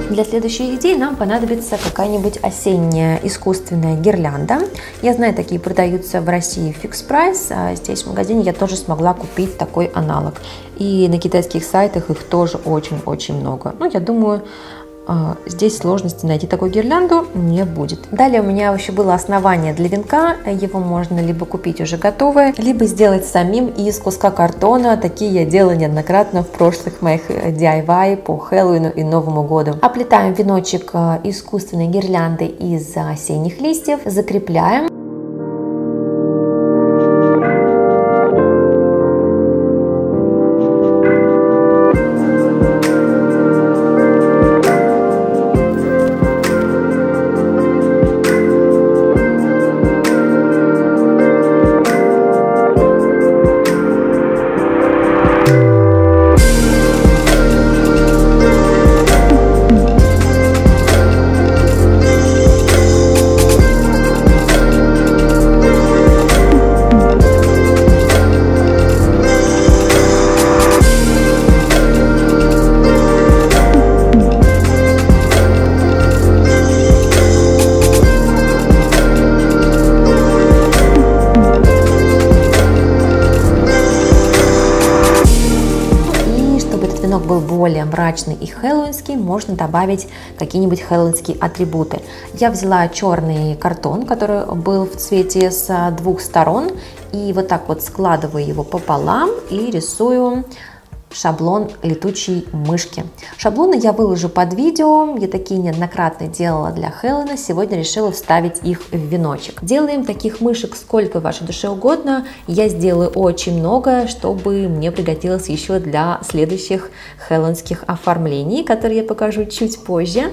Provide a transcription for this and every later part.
Для следующей идеи нам понадобится какая-нибудь осенняя искусственная гирлянда. Я знаю, такие продаются в России в Fix Price, а здесь в магазине я тоже смогла купить такой аналог. И на китайских сайтах их тоже очень-очень много. Ну, я думаю, здесь сложности найти такую гирлянду не будет. Далее у меня еще было основание для венка. Его можно либо купить уже готовое, либо сделать самим из куска картона. Такие я делала неоднократно в прошлых моих DIY по Хэллоуину и Новому году. Оплетаем веночек искусственной гирлянды из осенних листьев, закрепляем. Был более мрачный и хэллоуинский, можно добавить какие-нибудь хэллоуинские атрибуты. Я взяла черный картон, который был в цвете с двух сторон, и вот так вот складываю его пополам и рисую шаблон летучей мышки. Шаблоны я выложу под видео, я такие неоднократно делала для Хэллоуина, сегодня решила вставить их в веночек. Делаем таких мышек сколько вашей душе угодно, я сделаю очень много, чтобы мне пригодилось еще для следующих хэллоуинских оформлений, которые я покажу чуть позже.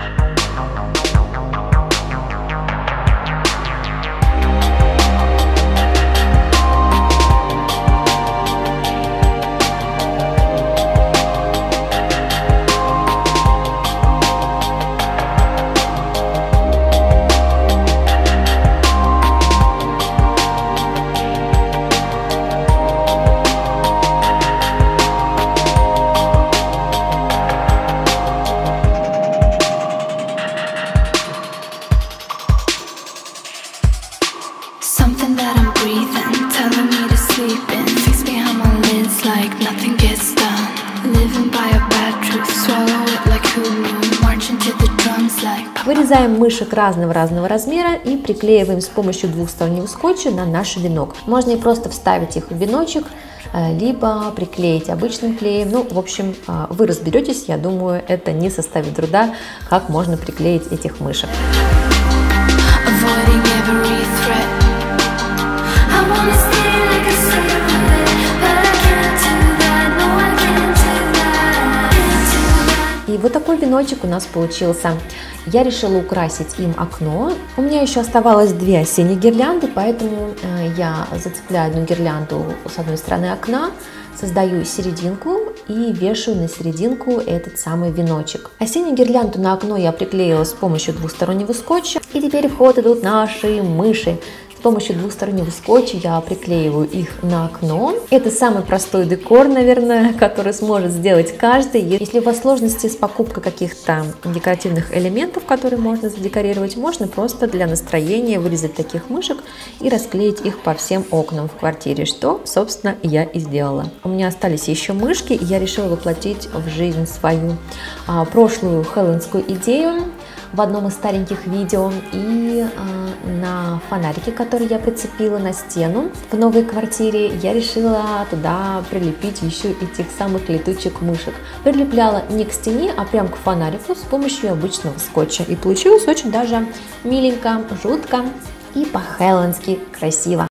Вырезаем мышек разного размера и приклеиваем с помощью двухстороннего скотча на наш венок. Можно и просто вставить их в веночек, либо приклеить обычным клеем. Ну, в общем, вы разберетесь, я думаю, это не составит труда, как можно приклеить этих мышек. И вот такой веночек у нас получился. Я решила украсить им окно. У меня еще оставалось две осенние гирлянды, поэтому я зацепляю одну гирлянду с одной стороны окна, создаю серединку и вешаю на серединку этот самый веночек. Осеннюю гирлянду на окно я приклеила с помощью двухстороннего скотча. И теперь в ход идут наши мыши. С помощью двухстороннего скотча я приклеиваю их на окно. Это самый простой декор, наверное, который сможет сделать каждый. Если у вас сложности с покупкой каких-то декоративных элементов, которые можно задекорировать, можно просто для настроения вырезать таких мышек и расклеить их по всем окнам в квартире, что, собственно, я и сделала. У меня остались еще мышки, и я решила воплотить в жизнь свою прошлую хэллоуинскую идею в одном из стареньких видео, и на фонарике, который я прицепила на стену в новой квартире, я решила туда прилепить еще этих самых летучих мышек. Прилепляла не к стене, а прям к фонарику с помощью обычного скотча, и получилось очень даже миленько, жутко и по-хэллоуински красиво.